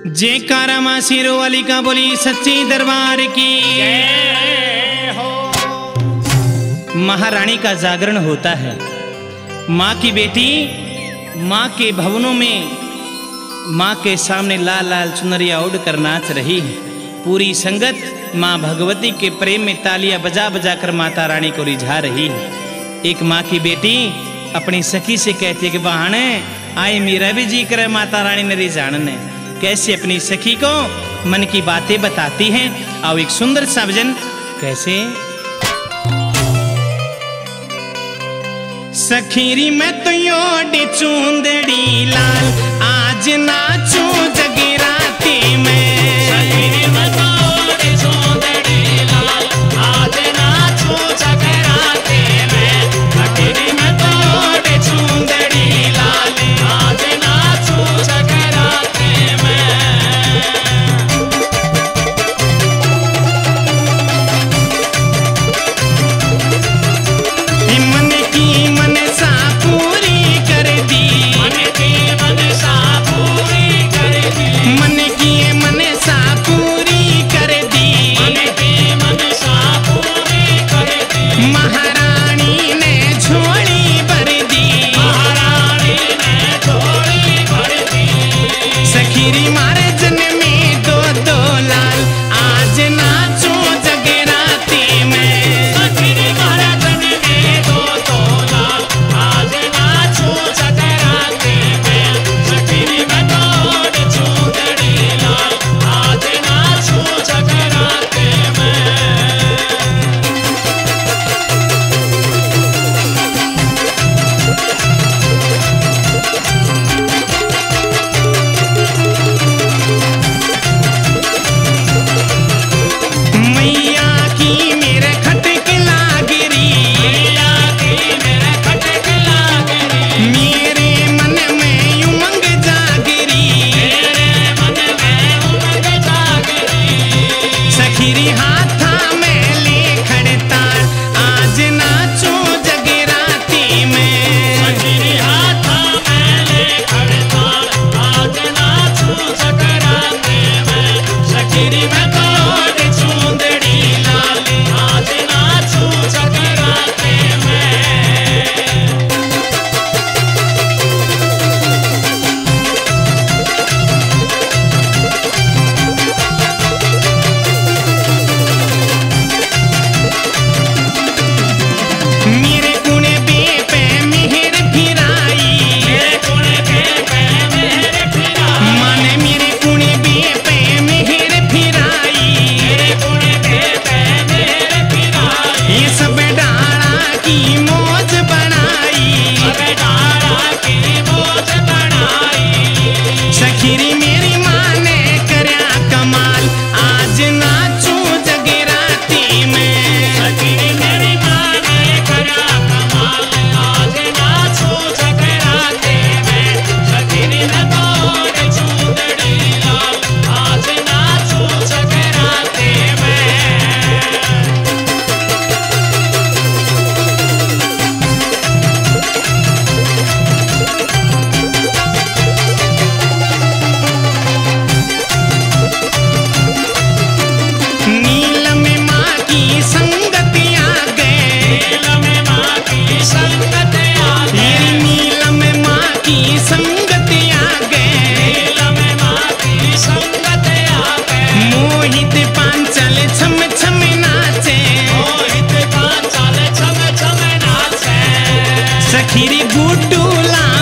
जयकारा मां सिरो वाली का बोली सच्ची दरबार की जय हो। महारानी का जागरण होता है। माँ की बेटी माँ के भवनों में माँ के सामने लाल लाल चुनरिया ओढ़ कर नाच रही है। पूरी संगत माँ भगवती के प्रेम में तालियां बजा बजा कर माता रानी को रिझा रही है। एक माँ की बेटी अपनी सखी से कहती है कि बहाने आए मेरा भी जी करे माता रानी ने रिझाने। कैसे अपनी सखी को मन की बातें बताती हैं। आओ एक सुंदर सा भजन कैसे। सखीरी मैं तो योड़ी चूंदड़ी लाल आज नाचूं जगराते में। सखीरी मैं तो योड़ी चूंदड़ी लाल आज नाचूं जगराते में। सखीरी मैं तो योड़ी चूंदड़ी लाल आज नाचूं जगराते में। मन की मनसा पूरी कर दी। मन की मनसा पूरी कर दी। मन की मनसा पूरी कर दी। मन की मनसा पूरी कर दी। महारानी ने झोली भर दी। महारानी ने झोली भर दी। सखीरी मारे जन में दो दो लाल आज नाचो जगराते में। सखीरी महाराजन में दो लाल आज नाचो जगराते में। सखीरी मैं तो चूंदड़ी लाल आज नाचो जगराते में। मैया की मेरे खटक लागरी। मैया की मेरे खटक लागरी। मेरे मन में उमंग जागरी। मेरे मन में उमंग जागरी। सखीरी हाथा में ले खड़ताल आज नाचो जगराते में। सखीरी हाथा में ले खड़ताल आज नाचो जगराते में। सखीरी मैं तो चूंदड़ी लाल आज नाचो जगराते में। मेरे कुने पे मेहर फिराई। मेरे कुने पे मेरे फिराई। माने मेरे कुने पे मेहर फिराई। मेरे कुने पे मेरे फिराई। ये सब डाला की मौज बनाई। सब डाला की मौज बनाई। सखीरी मेरी माँ ने करया कमाल आज नाचो जगराते में। सखीरी मेरी माँ ने करा कमाल आज नाचो जगराते में। सखीरी मैं तो चूंदड़ी लाल आज नाचो जगराते में। नीलम माँ की संगत आ गए। नीलम माँ की संगत आ गए। नीलम माँ की संगत आ गए। नीलम माँ की संगत आ गए। मोहित पांचल छम छम नाचे। मोहित पांचाल छम छम नाचे। सखीरी गुड्डू ला